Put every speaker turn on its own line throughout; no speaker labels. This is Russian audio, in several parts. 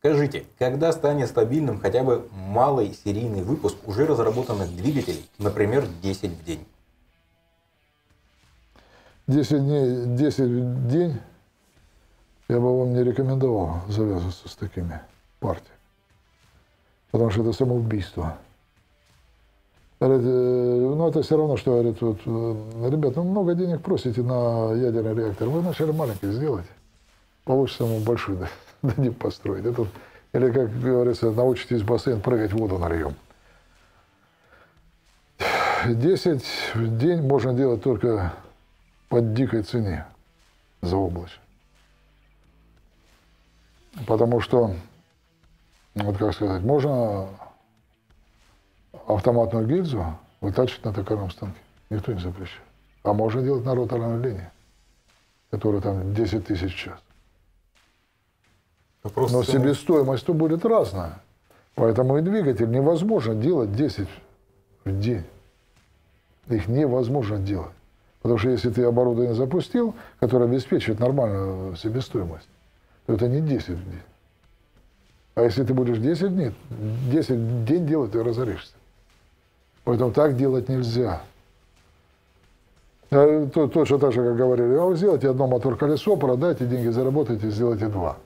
Скажите, когда станет стабильным хотя бы малый серийный выпуск уже разработанных двигателей, например, 10 в день?
10 дней, 10 в день я бы вам не рекомендовал завязываться с такими партиями. Потому что это самоубийство. Ну, это все равно, что говорит, вот, ребят, ну, много денег просите на ядерный реактор. Вы вначале маленький сделайте. Получится ему большой дадим построить. Это, или, как говорится, научитесь в бассейн прыгать, воду нальем. 10 в день можно делать только по дикой цене заоблачно. Потому что, вот как сказать, можно автоматную гильзу вытачивать на токарном станке. Никто не запрещает. А можно делать на роторной линии, которая там 10 тысяч в час. Но себестоимость будет разная. Поэтому и двигатель невозможно делать 10 в день. Их невозможно делать. Потому что если ты оборудование запустил, которое обеспечивает нормальную себестоимость, то это не 10 в день. А если ты будешь 10 в день делать, ты разоришься. Поэтому так делать нельзя. Точно так же, как говорили, а вы сделайте одно мотор-колесо, продайте, деньги заработайте, сделайте 2.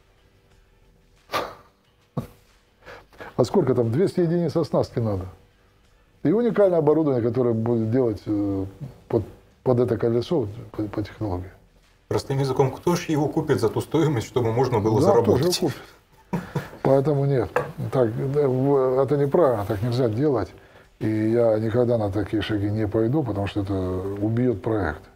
А сколько там? 200 единиц оснастки надо. И уникальное оборудование, которое будет делать под это колесо по технологии.
Простым языком, кто же его купит за ту стоимость, чтобы можно было заработать?
Кто же купит? Поэтому нет. Так, это неправильно, так нельзя делать. И я никогда на такие шаги не пойду, потому что это убьет проект.